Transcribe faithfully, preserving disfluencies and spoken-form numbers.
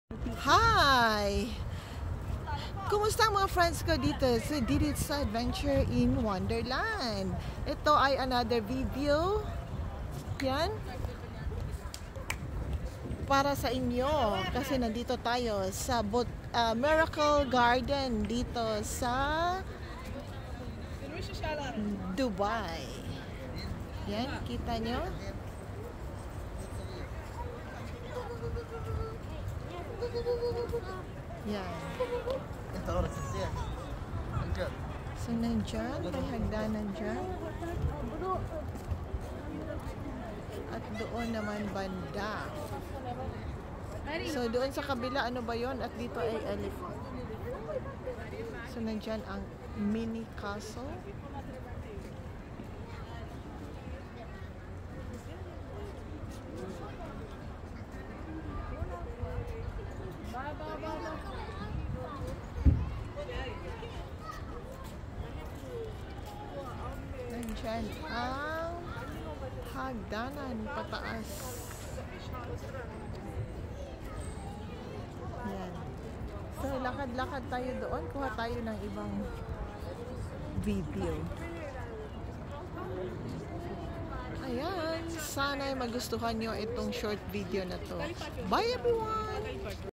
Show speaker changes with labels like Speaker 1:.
Speaker 1: Hi! Kumusta ang mga friends ko dito sa Didit's Adventure in Wonderland? Ito ay another video. Yan. Para sa inyo. Kasi nandito tayo sa Bot uh, Miracle Garden dito sa Dubai. Yan, kita nyo? Yan. So, nandyan, may hagdanan dyan. At doon naman banda. So, doon sa kabila, ano ba yon? At dito ay elephant. So, nandyan ang mini castle. Nandyan ang hagdanan pataas. Yan. So, lakad-lakad tayo doon. Kuha tayo ng ibang video. Ayan. Sana magustuhan nyo itong short video na to. Bye everyone!